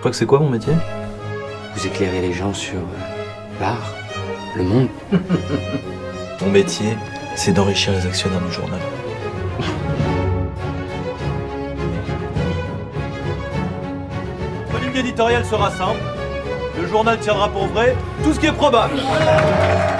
crois que c'est quoi mon métier? Vous éclairez les gens sur l'art, le monde. Mon métier, c'est d'enrichir les actionnaires du journal. La ligne éditoriale se rassemble, le journal tiendra pour vrai tout ce qui est probable.